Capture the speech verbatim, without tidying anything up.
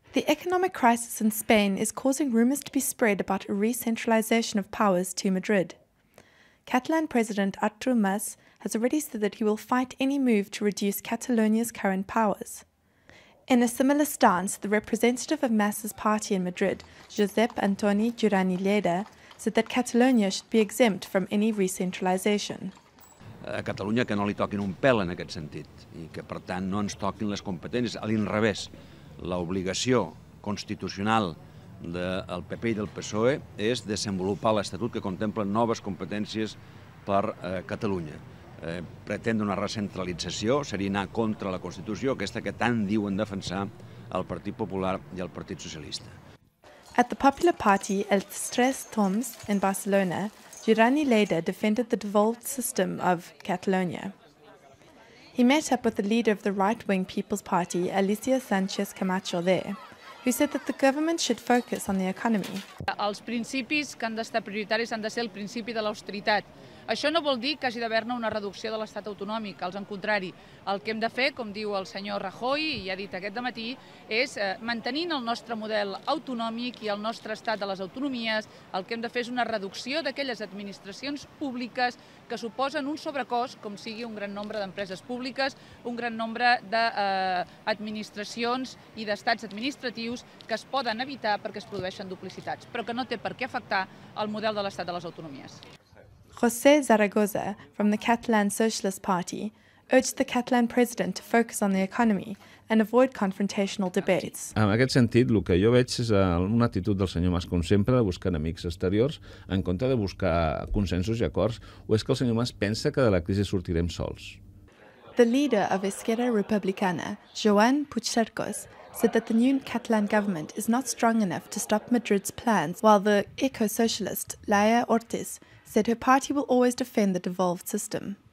The economic crisis in Spain is causing rumours to be spread about a re-centralisation of powers to Madrid. Catalan President Artur Mas has already said that he will fight any move to reduce Catalonia's current powers. In a similar stance, the representative of Mas's party in Madrid, Josep Antoni Duran i Lleida, said that Catalonia should be exempt from any re-centralisation. A Catalunya que no li toquin un pèl en aquest sentit i que, per tant, no ens toquin les competències. A l'inrevés, l'obligació constitucional del P P i del P S O E és desenvolupar l'Estatut que contempla noves competències per a Catalunya. Eh, pretendre una recentralització seria anar contra la Constitució, aquesta que tant diuen defensar el Partit Popular i el Partit Socialista. At the Popular Party Els Tres Tombs in Barcelona, Duran i Lleida defended the devolved system of Catalonia. He met up with the leader of the right-wing People's Party, Alicia Sánchez Camacho, there, who said that the government should focus on the economy. Els principis que han d'estar prioritaris han de ser el principi de l'austeritat. Això no vol dir que hagi d'haver-ne una reducció de l'estat autonòmic, al contrari. El que hem de fer, com diu el senyor Rajoy, i ha dit aquest dematí, és mantenint el nostre model autonòmic i el nostre estat de les autonomies, el que hem de fer és una reducció d'aquelles administracions públiques que suposen un sobrecost, com sigui un gran nombre d'empreses públiques, un gran nombre d'administracions i d'estats administratius que es poden evitar perquè es produeixen duplicitats, però que no té per què afectar el model de l'estat de les autonomies. José Zaragoza, from the Catalan Socialist Party, urged the Catalan president to focus on the economy and avoid confrontational debates. En aquest sentit, el que jo veig és una actitud del senyor Mas, com sempre, de buscar enemics exteriors en compte de buscar consensos i acords, o és que el senyor Mas pensa que de la crisi sortirem sols? The leader of Esquerra Republicana, Joan Puigcercós, said that the new Catalan government is not strong enough to stop Madrid's plans, while the eco-socialist Laia Ortiz said her party will always defend the devolved system.